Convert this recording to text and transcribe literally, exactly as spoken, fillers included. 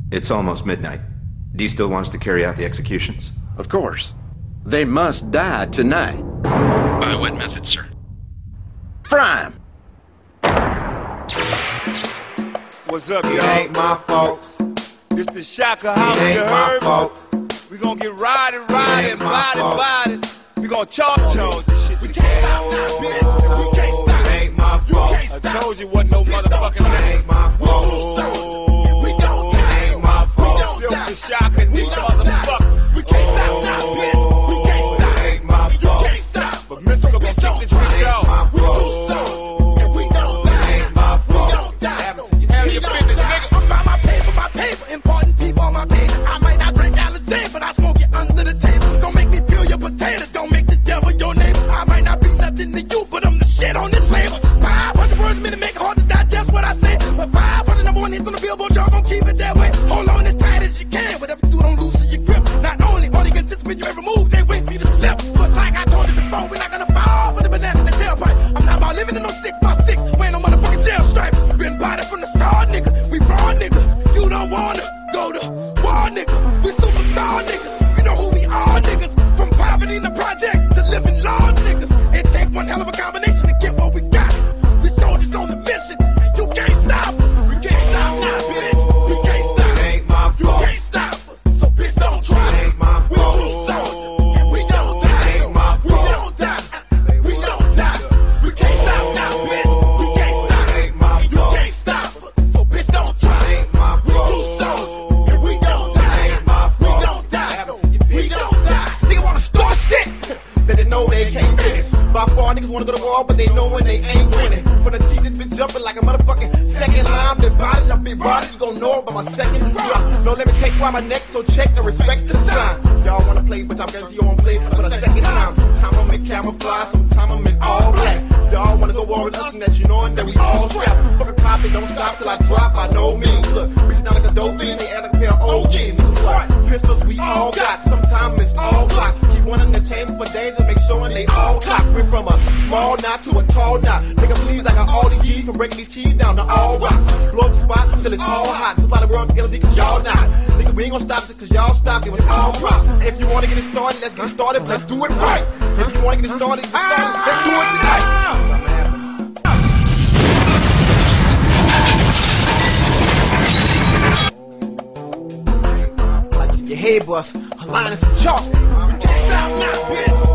It's almost midnight. Do you still want us to carry out the executions? Of course. They must die tonight. By what method, sir? Fry 'em. What's up, y'all? It ain't my fault. It's the Shaka House, It you ain't my heard? fault. We gonna get riding, riding, ain't my riding, fault. riding. We gonna charge, charge this shit. We can't stop now, bitch. We can't stop. It ain't my fault. I told you wasn't no motherfucking It ain't my fault. We don't die. It ain't my fault. Silk the Shaka, nigga, motherfucker. We can't stop now, bitch. We can't stop. It ain't my fault. You can't stop. But Mister gonna kick this bitch out. We too soon. And we don't die. It ain't my fault. We don't die. Handle your business, nigga. I'm by my paper, my paper, important people on my paper. I might not drink Alizé, but I smoke it under the table. Don't make me peel your potato, don't make the devil your neighbor. I might not be nothing to you, but I'm the shit on this label. five hundred words a minute make it hard to digest what I say. But five hundred number one hits on the billboard, y'all gon' keep it that way. Hold on as tight as you can, whatever you do, don't loosen your grip. Not only are they anticipating you every move, they wait for you to slip. But like I told you before, we're not gonna fall for the banana in the tailpipe. I'm not about living in no six by six, wearing no motherfucking jail stripes. Been body from the start, nigga. We raw, nigga. You don't wanna go to war, nigga. We superstar, nigga. You know who we are, niggas. From poverty in the projects to living large, niggas. It take one hell of a combination to get what we got. We soldiers on the mission, and you can't stop us. We can't stop now, bitch. We can't stop. It ain't my You fault. can't stop us. So bitch, don't try. It ain't my We fault. too sold, and we don't die. It ain't my We fault. don't die. We don't die. We can't stop now, bitch. We can't stop. It ain't my You fault. can't stop us. So bitch, don't try. It ain't my We fault. too sold, and we don't die. It ain't my We fault. don't die. We don't die. Nigga wanna start shit that they know they can't finish. By far, niggas wanna go to war, but they know when they ain't winning. From the T, this bitch jumping like a motherfucking second line. Been bodied, I've been bodied. You gon' know by my second drop. No, let me take why my neck, so check and respect the sign. Y'all wanna play, but I'm guarantee you won't play for the second time. Sometime I'm in camouflage, sometime I'm in all black. Y'all wanna go war with us, and that you knowin' that we all strapped. Fuck a cop, it don't stop till I drop by no means. Look, reaching down like a dope fiend, they act like a pair of O Gs. Niggas what? Pistols we all got, sometimes it's all blocks. Keep one in the chamber for danger, make sure they all clock. We're from a small knot to a tall knot. Nigga, please, I got all these G's from breaking these keys down to all rocks. Blow the spot till it's all hot. Supply the world together because y'all not. Nigga, we ain't gonna stop just cause y'all stop. It was all props. If you wanna get it started, let's get it started. Let's do it right. If you wanna get it started, get it started. Let's do it tonight. Like your head bust, a line is some chalk. You can't stop now, bitch.